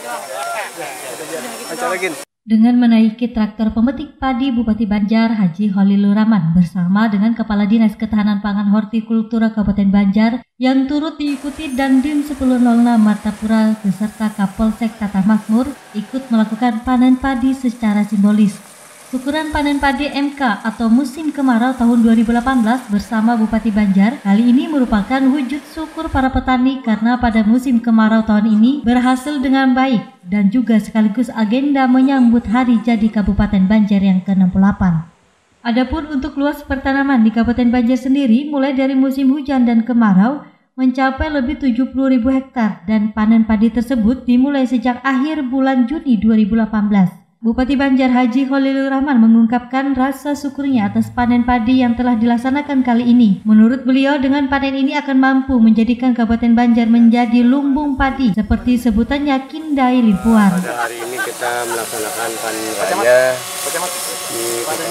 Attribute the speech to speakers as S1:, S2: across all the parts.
S1: Dengan menaiki traktor pemetik padi, Bupati Banjar Haji Khalilur Rahman bersama dengan Kepala Dinas Ketahanan Pangan Hortikultura Kabupaten Banjar yang turut diikuti Dandim 1006 Martapura beserta Kapolsek Tata Makmur ikut melakukan panen padi secara simbolis. Syukuran panen padi MK atau musim kemarau tahun 2018 bersama Bupati Banjar kali ini merupakan wujud syukur para petani karena pada musim kemarau tahun ini berhasil dengan baik dan juga sekaligus agenda menyambut Hari Jadi Kabupaten Banjar yang ke-68. Adapun untuk luas pertanaman di Kabupaten Banjar sendiri mulai dari musim hujan dan kemarau mencapai lebih 70.000 hektar dan panen padi tersebut dimulai sejak akhir bulan Juni 2018. Bupati Banjar Haji Khalilur Rahman mengungkapkan rasa syukurnya atas panen padi yang telah dilaksanakan kali ini. Menurut beliau, dengan panen ini akan mampu menjadikan Kabupaten Banjar menjadi lumbung padi seperti sebutannya Kindai Limpuan.
S2: Pada hari ini kita melaksanakan panen raya di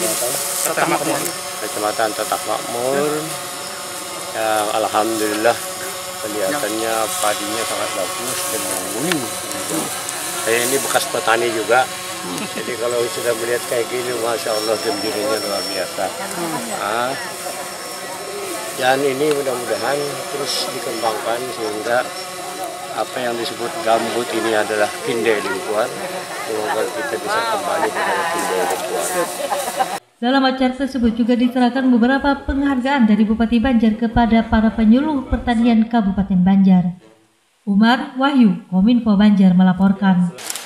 S2: Kecamatan Tata Makmur. Yang alhamdulillah kelihatannya padinya sangat bagus dan menguning. Saya ini bekas petani juga. Jadi kalau sudah melihat kayak gini, Masya Allah, gembiranya luar biasa. Dan ini mudah-mudahan terus dikembangkan sehingga apa yang disebut gambut ini adalah Kindai Limpuan. Semoga kita bisa kembali kepada Kindai Limpuan.
S1: Dalam acara tersebut juga diserahkan beberapa penghargaan dari Bupati Banjar kepada para penyuluh pertanian Kabupaten Banjar. Umar Wahyu, Kominfo Banjar melaporkan.